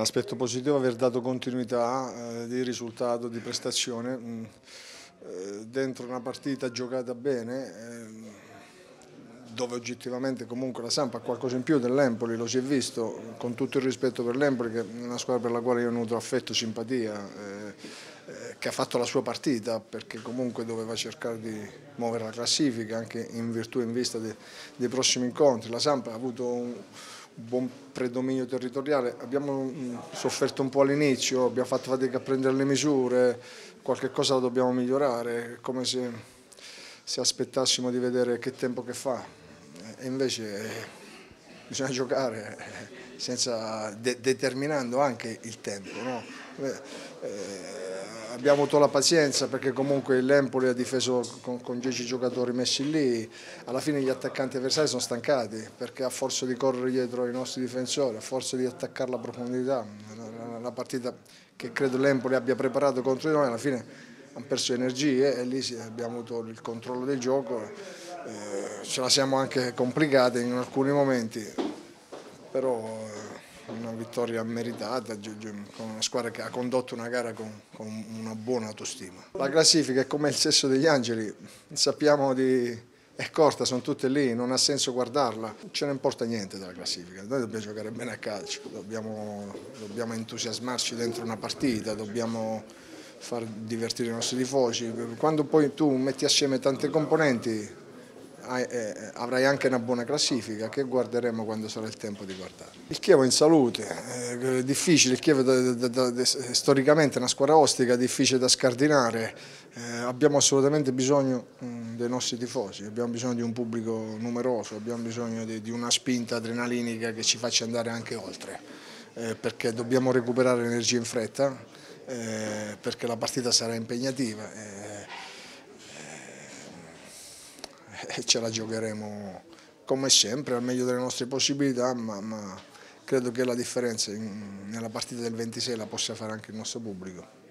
l'aspetto positivo è aver dato continuità di risultato, di prestazione, dentro una partita giocata bene, dove oggettivamente comunque la Samp ha qualcosa in più dell'Empoli, lo si è visto, con tutto il rispetto per l'Empoli, che è una squadra per la quale io ho nutrono affetto, simpatia, che ha fatto la sua partita, perché comunque doveva cercare di muovere la classifica anche in virtù e in vista dei prossimi incontri. La Samp ha avuto un buon predominio territoriale, abbiamo sofferto un po' all'inizio, abbiamo fatto fatica a prendere le misure, qualche cosa la dobbiamo migliorare, è come se aspettassimo di vedere che tempo che fa, e invece bisogna giocare determinando anche il tempo, no? Abbiamo avuto la pazienza perché comunque l'Empoli ha difeso con 10 giocatori messi lì, alla fine gli attaccanti avversari sono stancati perché a forza di correre dietro ai nostri difensori, a forza di attaccare la profondità, la partita che credo l'Empoli abbia preparato contro di noi alla fine hanno perso energie e lì abbiamo avuto il controllo del gioco, ce la siamo anche complicate in alcuni momenti, però una vittoria meritata con una squadra che ha condotto una gara con una buona autostima. La classifica è come il sesso degli angeli, sappiamo è corta, sono tutte lì, non ha senso guardarla, ce ne importa niente della classifica, noi dobbiamo giocare bene a calcio, dobbiamo entusiasmarci dentro una partita, dobbiamo far divertire i nostri tifosi, quando poi tu metti assieme tante componenti avrai anche una buona classifica che guarderemo quando sarà il tempo di guardare. Il Chievo è in salute, è difficile, il Chievo storicamente è una squadra ostica, difficile da scardinare, abbiamo assolutamente bisogno dei nostri tifosi, abbiamo bisogno di un pubblico numeroso, abbiamo bisogno di una spinta adrenalinica che ci faccia andare anche oltre, perché dobbiamo recuperare energia in fretta, perché la partita sarà impegnativa. E ce la giocheremo come sempre al meglio delle nostre possibilità, ma credo che la differenza nella partita del 26 la possa fare anche il nostro pubblico.